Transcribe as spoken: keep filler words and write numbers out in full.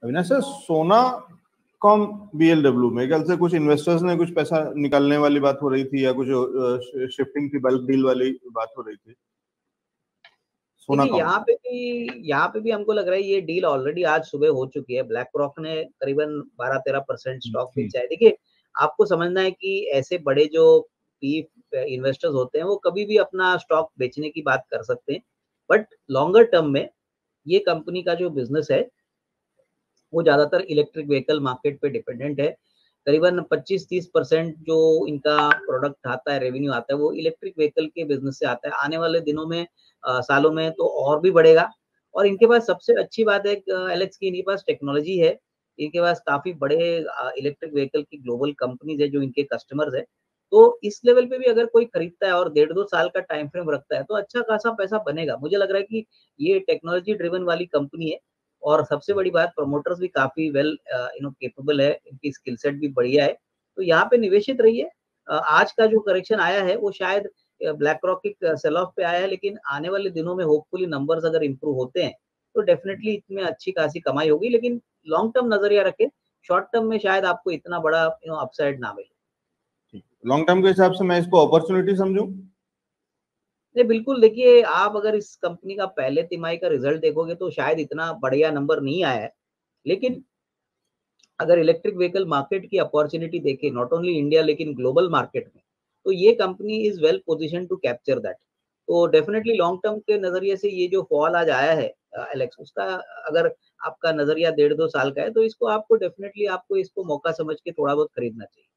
Avinash sir, Sona कॉम BLW में ख्याल से कुछ इन्वेस्टर्स ने कुछ पैसा निकालने वाली बात हो रही थी या कुछ शिफ्टिंग थी, बल्क डील वाली बात हो रही थी। सोना देखिए यहाँ पे भी यहाँ पे भी हमको लग रहा है ये डील ऑलरेडी आज सुबह हो चुकी है। ब्लैक रॉक ने करीबन बारह तेरह परसेंट स्टॉक बेचा है। देखिए आपको समझना है कि ऐसे बड़े जो पी इन्वेस्टर्स होते हैं वो कभी भी अपना स्टॉक बेचने की बात कर सकते हैं, बट लॉन्गर टर्म में ये कंपनी का जो बिजनेस है वो ज्यादातर इलेक्ट्रिक व्हीकल मार्केट पे डिपेंडेंट है। करीबन पच्चीस तीस परसेंट जो इनका प्रोडक्ट आता है, रेवेन्यू आता है, वो इलेक्ट्रिक व्हीकल के बिजनेस से आता है। आने वाले दिनों में आ, सालों में तो और भी बढ़ेगा। और इनके पास सबसे अच्छी बात है एलेक्स की, इनके पास टेक्नोलॉजी है। इनके पास काफी बड़े इलेक्ट्रिक व्हीकल की ग्लोबल कंपनीज है जो इनके कस्टमर्स है। तो इस लेवल पे भी अगर कोई खरीदता है और डेढ़ दो साल का टाइम फ्रेम रखता है तो अच्छा खासा पैसा बनेगा। मुझे लग रहा है कि ये टेक्नोलॉजी ड्रिवन वाली कंपनी है। और सबसे बड़ी बात, प्रमोटर्स भी काफी वेल यू नो केपेबल है, इनकी स्किल सेट भी बढ़िया है। तो यहाँ पे निवेशित रहिए। आज का जो करेक्शन आया है वो शायद ब्लैक रॉक के सेल ऑफ पे आया है, लेकिन आने वाले दिनों में होपफुली नंबर्स अगर इंप्रूव होते हैं तो डेफिनेटली इसमें अच्छी खासी कमाई होगी। लेकिन लॉन्ग टर्म नजरिया रखें, शॉर्ट टर्म में शायद आपको इतना बड़ा यू नो अपसाइड ना मिले। लॉन्ग टर्म के हिसाब से मैं इसको अपॉर्चुनिटी समझूं? नहीं बिल्कुल, देखिए आप अगर इस कंपनी का पहले तिमाही का रिजल्ट देखोगे तो शायद इतना बढ़िया नंबर नहीं आया है, लेकिन अगर इलेक्ट्रिक व्हीकल मार्केट की अपॉर्चुनिटी देखें नॉट ओनली इंडिया लेकिन ग्लोबल मार्केट में, तो ये company is well position to capture that. तो डेफिनेटली लॉन्ग टर्म के नजरिए से ये जो फॉल आज आया है एलेक्स, उसका अगर आपका नजरिया डेढ़ दो साल का है तो इसको आपको डेफिनेटली आपको इसको मौका समझ के थोड़ा बहुत खरीदना चाहिए।